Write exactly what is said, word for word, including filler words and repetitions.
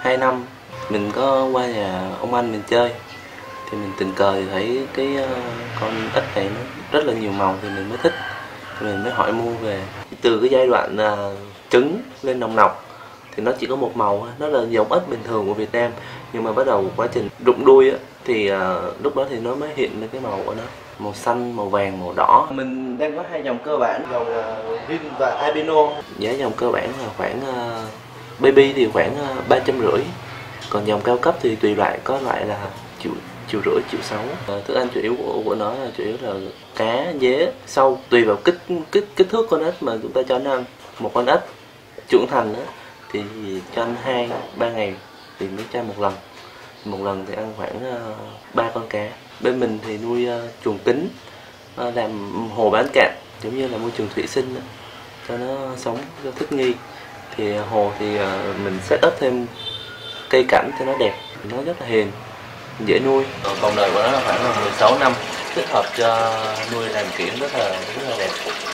hai năm mình có qua nhà ông anh mình chơi, thì mình tình cờ thì thấy cái uh, con ếch này nó rất là nhiều màu thì mình mới thích, thì mình mới hỏi mua về. Từ cái giai đoạn uh, trứng lên nòng nọc thì nó chỉ có một màu, nó là giống ếch bình thường của Việt Nam, nhưng mà bắt đầu quá trình rụng đuôi á, thì uh, lúc đó thì nó mới hiện lên cái màu của nó, màu xanh, màu vàng, màu đỏ. Mình đang có hai dòng cơ bản, dòng uh, Vin và Albino. Giá dòng cơ bản là khoảng uh, baby thì khoảng uh, ba trăm rưỡi, còn dòng cao cấp thì tùy loại, có loại là triệu triệu rưỡi, triệu sáu. Uh, thức ăn chủ yếu của của nó là chủ yếu là cá, dế, sâu, tùy vào kích kích kích thước con ếch mà chúng ta cho nó ăn. Một con ếch trưởng thành á thì cho ăn hai ba ngày thì mới cho một lần, một lần thì ăn khoảng ba uh, con cá. Bên mình thì nuôi uh, chuồng kính, uh, làm hồ bán cạn, giống như là môi trường thủy sinh đó, cho nó sống cho thích nghi. Thì uh, hồ thì uh, mình set up thêm cây cảnh cho nó đẹp, nó rất là hiền, dễ nuôi. Vòng đời của nó là khoảng là mười sáu năm, thích hợp cho nuôi làm kiểng rất là rất là đẹp.